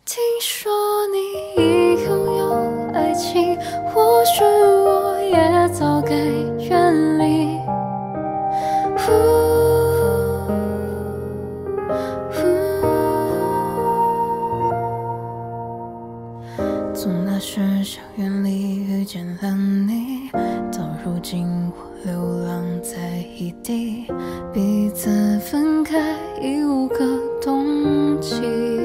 听说你已拥有爱情，或许我也早该远离。从那时校园里遇见了你，到如今我流浪在异地，彼此分开已无个冬季。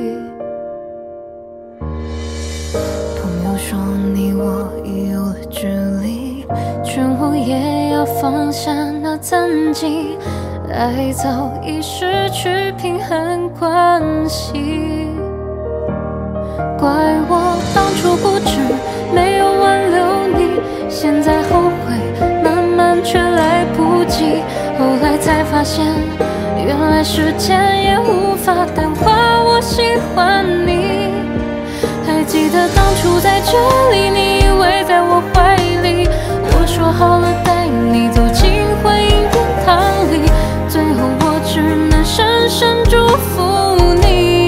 朋友说你我已有了距离，劝我也要放下那曾经，爱早已失去平衡关系。怪我当初固执，没有挽留你，现在后悔慢慢却来不及。后来才发现，原来时间也无法淡化我喜欢你。还记得当初在这里，你依偎在我怀里，我说好了带你走进婚姻殿堂里，最后我只能深深祝福你。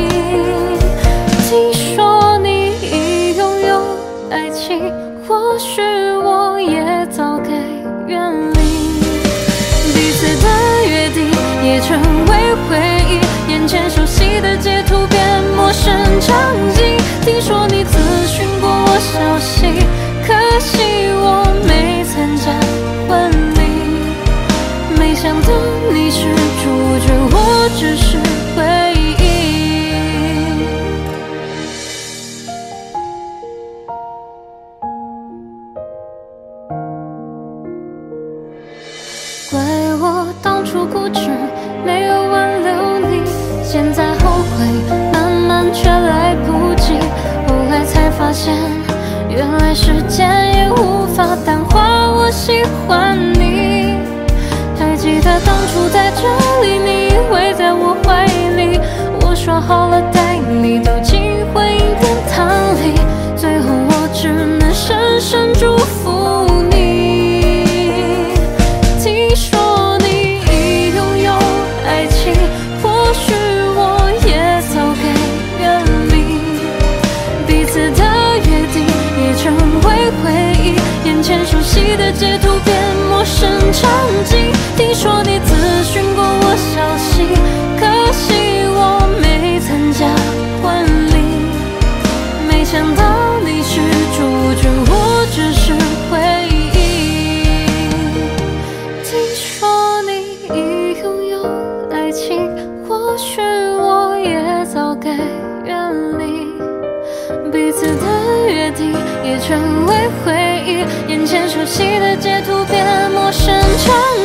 听说你已拥有爱情，或许我也早该远离。彼此的约定也成为回忆，眼前熟悉的截图变陌生场景。听说你咨询过我消息，可惜我没参加婚礼。没想到你是主角，我只是回忆。怪我当初固执，没有挽留你，现在后悔慢慢却来不及。后来才发现，原来时间也无法淡化我喜欢你。还记得当初在这里，你依偎在我怀里，我说好了带你走进婚姻殿堂里，最后我只能深深祝福你。听说你已拥有爱情，或许我也早该远离。彼此的约定也成为回忆，眼前熟悉的截图变陌生场景。听说你咨询过我消息，可惜我没参加婚礼。没想到你是主角，我只是回忆。听说你已拥有爱情，或许我也早该远离。彼此的约定也成为回忆，眼前熟悉的截图变陌生场